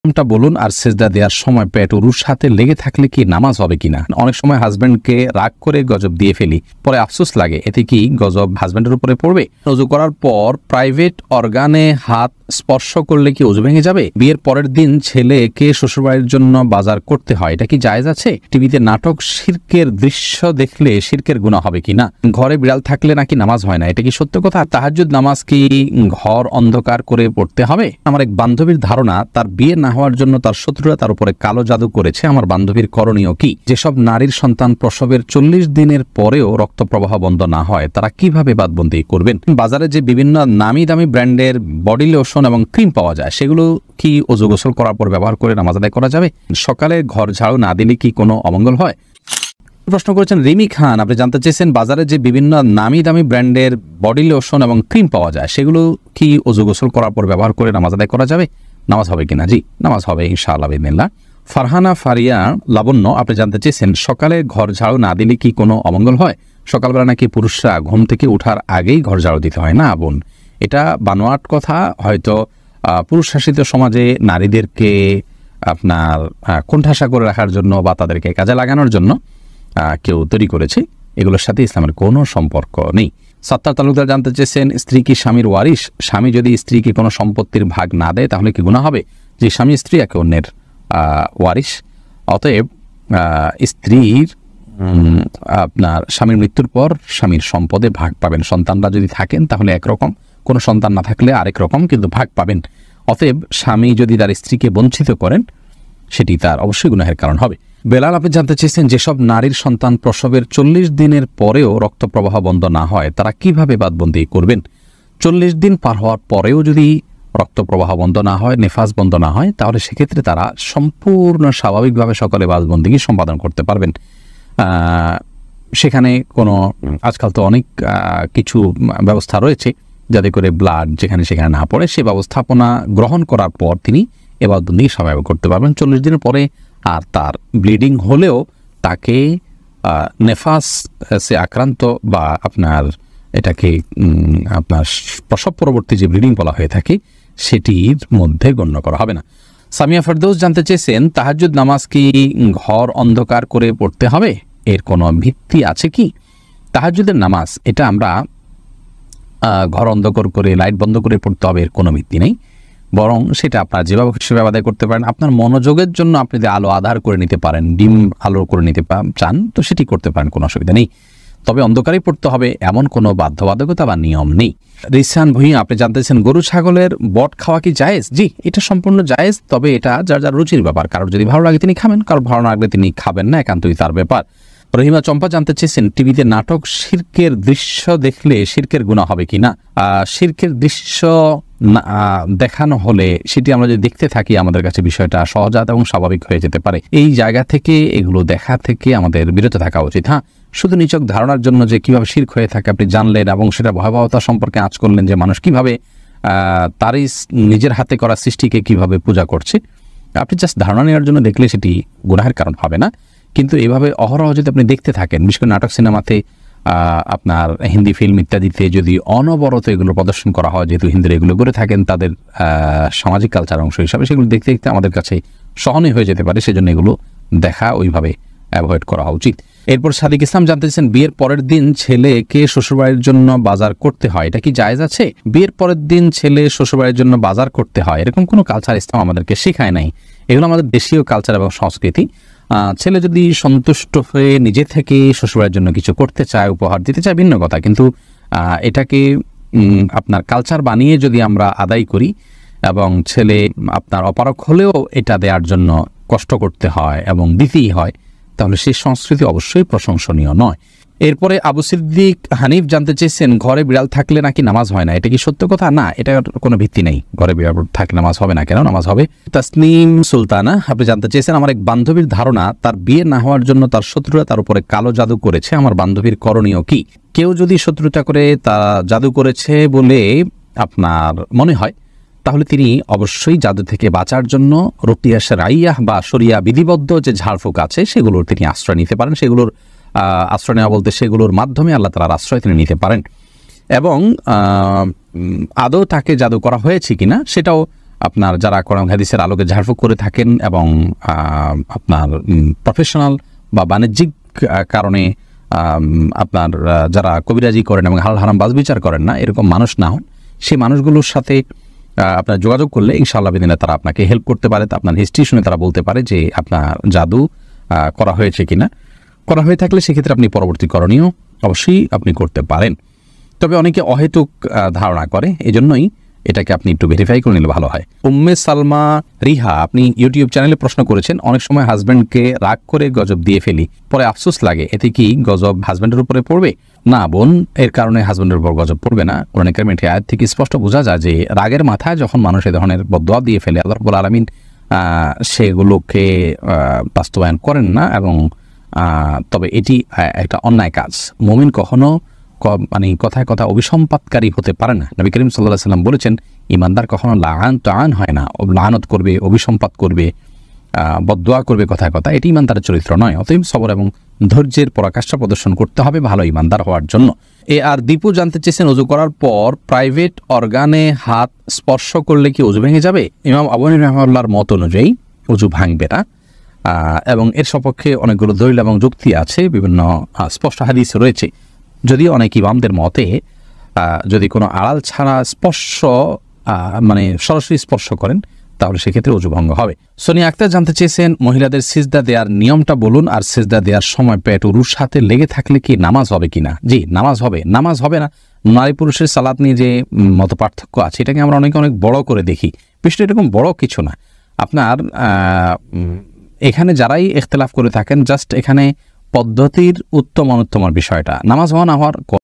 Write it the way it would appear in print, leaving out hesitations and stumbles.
টা বলুন। আর সেজদা দেওয়ার সময় পেট উরুর সাথে লেগে থাকলে কি নামাজ হবে কিনা? অনেক সময় হাজবেন্ডকে রাগ করে গজব দিয়ে ফেলি, পরে আফসোস লাগে, এতে কি গজব হাজবেন্ডের উপরে পড়বে? ওযু করার পর প্রাইভেট অর্গানে হাত স্পর্শ করলে কি ওযু ভেঙে যাবে? বিয়ের পরের দিন ছেলেকে শ্বশুরবাড়ির জন্য বাজার করতে হয়, এটা কি জায়েজ আছে? টিভিতে নাটক শিরকের দৃশ্য দেখলে শিরকের গুনাহ হবে কিনা? ঘরে বিড়াল থাকলে নাকি নামাজ হয় না, এটা কি সত্য কথা? তাহাজ্জুদ নামাজ কি ঘর অন্ধকার করে পড়তে হবে? আমার এক বান্ধবীর ধারণা, তার বিয়ে না হওয়ার জন্য তার শত্রুরা তার উপরে কালো জাদু করেছে। আমার বান্ধবীর করণীয় কি? যেসব নারীর সন্তান প্রসবের 40 দিনের পরেও রক্ত প্রবাহ বন্ধ না হয়, তারা কিভাবে বাদবন্দি করবেন? বাজারে যে বিভিন্ন নামি দামি ব্র্যান্ডের বডি লোশন এবং ক্রিম পাওয়া যায়, সেগুলো কি ওযু গোসল করার পর ব্যবহার করে নামাজ আদায় করা যাবে? সকালে ঘর ঝাড়ু না দিলে কি কোনো অমঙ্গল হয়? প্রশ্ন করেছেন রিমি খান। আপনি জানতে চেয়েছেন বাজারে যে বিভিন্ন নামি দামি ব্র্যান্ডের বডি লোশন এবং ক্রিম পাওয়া যায়, সেগুলো কি ওযু গোসল করার পর ব্যবহার করে নামাজ আদায় করা যাবে? নামাজ হবে কিনা? জি, নামাজ হবে ইনশাআল্লাহ বিদিনিল্লাহ। ফারহানা ফারিয়া লাবণ্য, আপনি জানতে চেয়েছেন সকালে ঘর ঝাড়ু না দিলে কি কোনো অমঙ্গল হয়? সকালবেলা নাকি পুরুষরা ঘুম থেকে ওঠার আগেই ঘর ঝাড়ু দিতে হয়। না বোন, এটা বানোয়াট কথা। হয়তো পুরুষ শাসিত সমাজে নারীদেরকে আপনার কোণঠাসা করে রাখার জন্য বা তাদেরকে কাজে লাগানোর জন্য কেউ তৈরি করেছে। এগুলোর সাথে ইসলামের কোনো সম্পর্ক নেই। সত্তার তালুকদার জানতে চেয়েছেন স্ত্রী কি স্বামীর ওয়ারিশ? স্বামী যদি স্ত্রীকে কোনো সম্পত্তির ভাগ না দেয় তাহলে কি গুনাহ হবে? যে স্বামী স্ত্রী একে অন্যের ওয়ারিশ, অতএব স্ত্রীর আপনার স্বামীর মৃত্যুর পর স্বামীর সম্পদে ভাগ পাবেন। সন্তানরা যদি থাকেন তাহলে একরকম, কোনো সন্তান না থাকলে আরেক রকম, কিন্তু ভাগ পাবেন। অতএব স্বামী যদি তার স্ত্রীকে বঞ্চিত করেন সেটি তার অবশ্যই গুনাহের কারণ হবে। বেলাল, আপনি জানতে চেয়েছেন যেসব নারীর সন্তান প্রসবের 40 দিনের পরেও রক্ত প্রবাহ বন্ধ না হয়, তারা কিভাবে বাদবন্দি করবেন? 40 দিন পার হওয়ার পরেও যদি রক্ত প্রবাহ বন্ধ না হয়, নেফাস বন্ধ না হয়, তাহলে সেক্ষেত্রে তারা সম্পূর্ণ স্বাভাবিকভাবে সকলে বাদবন্দিকে সম্পাদন করতে পারবেন। সেখানে কোনো, আজকাল তো অনেক কিছু ব্যবস্থা রয়েছে যাতে করে ব্লাড যেখানে সেখানে না পড়ে, সে ব্যবস্থাপনা গ্রহণ করার পর তিনি এ বাদবন্দি স্বাভাবিক করতে পারবেন। 40 দিনের পরে আর তার ব্লিডিং হলেও তাকে নেফাস সে আক্রান্ত বা আপনার এটাকে আপনার প্রসব পরবর্তী যে ব্লিডিং বলা হয়ে থাকে সেটির মধ্যে গণ্য করা হবে না। সামিয়া ফেরদৌস জানতে চেয়েছেন তাহাজ্জুদ নামাজ কি ঘর অন্ধকার করে পড়তে হবে? এর কোনো ভিত্তি আছে কি? তাহাজ্জুদের নামাজ এটা আমরা ঘর অন্ধকার করে লাইট বন্ধ করে পড়তে হবে, এর কোনো ভিত্তি নেই। বরং সেটা আপনার যেভাবে সেভাবে আদায় করতে পারেন। আপনার মনোযোগের জন্য আপনি যদি আলো আধার করে নিতে পারেন, ডিম আলো করে নিতে চান, তো সেটি করতে পারেন, কোনো অসুবিধা নেই। তবে অন্ধকারেই পড়তে হবে এমন কোনো বাধ্যবাধকতা বা নিয়ম নেই। রিসান ভুঁইয়া, আপনি জানতেছেন গরু ছাগলের বট খাওয়া কি জায়েজ? জি, এটা সম্পূর্ণ জায়েজ, তবে এটা যার যার রুচির ব্যাপার। কারোর যদি ভালো লাগে তিনি খাবেন, কারোর ভালো না লাগলে তিনি খাবেন না, একান্তই তার ব্যাপার। রহিমা চম্পা জানতে চেয়েছেন টিভিতে নাটক শিরকের দৃশ্য দেখলে শিরকের গুনাহ হবে কিনা? শিরকের দৃশ্য দেখানো হলে সেটি আমরা যদি দেখতে থাকি, আমাদের কাছে বিষয়টা সহজাত এবং স্বাভাবিক হয়ে যেতে পারে। এই জায়গা থেকে, এগুলো দেখা থেকে আমাদের বিরত থাকা উচিত। হ্যাঁ, শুধু নিছক ধারণার জন্য যে কিভাবে শিরক হয়ে থাকে আপনি জানলেন এবং সেটা ভয়াবহতা সম্পর্কে আঁচ করলেন, যে মানুষ কিভাবে তারই নিজের হাতে করা সৃষ্টিকে কিভাবে পূজা করছে, আপনি জাস্ট ধারণা নেওয়ার জন্য দেখলে সেটি গুনাহের কারণ হবে না। কিন্তু এভাবে অহরহ যদি আপনি দেখতে থাকেন, বিশেষ করে নাটক সিনেমাতে, আপনার হিন্দি ফিল্ম ইত্যাদিতে যদি অনবরত এগুলো প্রদর্শন করা হয়, যেহেতু হিন্দিরা এগুলো করে থাকেন তাদের সামাজিক কালচার অংশ হিসাবে, সেগুলো দেখতে দেখতে আমাদের কাছে সহনীয় হয়ে যেতে পারে। সেজন্য এগুলো দেখা ওইভাবে অ্যাভয়েড করা উচিত। এরপর সাদিক ইসলাম জানতে চাইছেন বিয়ের পরের দিন ছেলেকে শ্বশুরবাড়ির জন্য বাজার করতে হয়, এটা কি জায়েজ আছে? বিয়ের পরের দিন ছেলে শ্বশুরবাড়ির জন্য বাজার করতে হয়, এরকম কোনো কালচার ইসলাম আমাদেরকে শেখায় নাই। এগুলো আমাদের দেশীয় কালচার এবং সংস্কৃতি। ছেলে যদি সন্তুষ্ট হয়ে নিজে থেকে শ্বশুরবাড়ির জন্য কিছু করতে চায়, উপহার দিতে চায়, ভিন্ন কথা, কিন্তু এটাকে আপনার কালচার বানিয়ে যদি আমরা আদায় করি এবং ছেলে আপনার অপারক হলেও এটা দেওয়ার জন্য কষ্ট করতে হয় এবং দিতেই হয়, তাহলে সেই সংস্কৃতি অবশ্যই প্রশংসনীয় নয়। এরপরে আবু সিদ্দিক হানিফ জানতে চেয়েছেন ঘরে বিড়াল থাকলে নাকি নামাজ হয় না, এটা কি সত্য কথা? না, এটা কোনো ভিত্তি নেই। ঘরে বিড়াল থাকলে নামাজ হবে না, কেন? নামাজ হবে। তাসনিম সুলতানা, আপনি জানতে চেয়েছেন আমার এক বান্ধবীর ধারণা, তার বিয়ে না হওয়ার জন্য তার শত্রুরা তার উপরে কালো জাদু করেছে, আমার বান্ধবীর করণীয় কি? কেউ যদি শত্রুতা করে তা জাদু করেছে বলে আপনার মনে হয়, তাহলে তিনি অবশ্যই জাদু থেকে বাঁচার জন্য রুকিয়া শারঈয়াহ বা শরিয়া বিধিবদ্ধ যে ঝাড়ফুঁক আছে সেগুলোর তিনি আশ্রয় নিতে পারেন। সেগুলোর আশ্রয় নেওয়া বলতে সেগুলোর মাধ্যমে আল্লাহ তাআলার আশ্রয় তিনি নিতে পারেন। এবং আদৌ তাকে জাদু করা হয়েছে কিনা সেটাও আপনার যারা কোরআন হাদিসের আলোকে ঝাড়ফুঁক করে থাকেন এবং আপনার প্রফেশনাল বা বাণিজ্যিক কারণে আপনার যারা কবিরাজি করেন এবং হালাল হারাম বাছবিচার করেন না, এরকম মানুষ না হন, সেই মানুষগুলোর সাথে আপনার যোগাযোগ করলে ইনশাআল্লাহ বিদিনে তারা আপনাকে হেল্প করতে পারে। আপনার হিস্ট্রি শুনে তারা বলতে পারে যে আপনার জাদু করা হয়েছে কিনা। করা হয়ে থাকলে সেক্ষেত্রে আপনি পরবর্তী করণীয় অবশ্যই আপনি করতে পারেন। তবে অনেকে অহেতুক ধারণা করে, এজন্যই এটাকে আপনি একটু ভেরিফাই করে নিলে ভালো হয়। উম্মে সালমা রিহা, আপনি ইউটিউব চ্যানেলে প্রশ্ন করেছেন, অনেক সময় হাজব্যান্ডকে রাগ করে গজব দিয়ে ফেলি, পরে আফসোস লাগে, এতে কি গজব হাজব্যান্ডের উপরে পড়বে? না বোন, এর কারণে হাজব্যান্ডের উপর গজব পড়বে না। কোরআন কারীমের আয়াত থেকে স্পষ্ট বোঝা যায় যে রাগের মাথায় যখন মানুষ এই ধরনের বদদোয়া দিয়ে ফেলে, আল্লাহ রাব্বুল আলামিন সেগুলোকে বাস্তবায়ন করেন না, এবং তবে এটি একটা অন্যায় কাজ। মুমিন কখনো মানে কথায় কথা অভিসম্পাতকারী হতে পারে না। নবী করিম সাল্লাল্লাহু আলাইহি ওয়াসাল্লাম বলেছেন, ইমানদার কখনো লাআন হয় না, লাআনত করবে, অভিসম্পাত করবে, বদদোয়া করবে কথায় কথা, এটি ইমানদারের চরিত্র নয়। অতএব সবর এবং ধৈর্যের পরাকাষ্ঠা প্রদর্শন করতে হবে ভালো ইমানদার হওয়ার জন্য। আর দীপু জানতে চেয়েছেন, ওযু করার পর প্রাইভেট অর্গানে হাত স্পর্শ করলে কি ওযু ভেঙে যাবে? ইমাম আবু হানিফা রাহিমাহুল্লাহর মত অনুযায়ী ওযু ভাঙবে না, এবং এর সপক্ষে অনেকগুলো দলিল এবং যুক্তি আছে, বিভিন্ন স্পষ্ট হাদিস রয়েছে। যদিও অনেক ইমামদের মতে যদি কোনো আড়াল ছাড়া স্পর্শ মানে সরাসরি স্পর্শ করেন তাহলে সেক্ষেত্রে ওযু ভঙ্গ হবে। সোনিয়া আক্তার জানতে চেয়েছেন, মহিলাদের সিজদা দেওয়ার নিয়মটা বলুন, আর সিজদা দেওয়ার সময় পেট উরুর সাথে লেগে থাকলে কি নামাজ হবে কিনা? জি, নামাজ হবে। নামাজ হবে না, নারী পুরুষের সালাত নিয়ে যে মত পার্থক্য আছে এটাকে আমরা অনেক বড় করে দেখি। বিষয়টা এরকম বড় কিছু না। আপনার এখানে যারাই ইখতিলাফ করে থাকেন, জাস্ট এখানে পদ্ধতির উত্তম অনুত্তমের বিষয়টা, নামাজ হওয়া না হওয়ার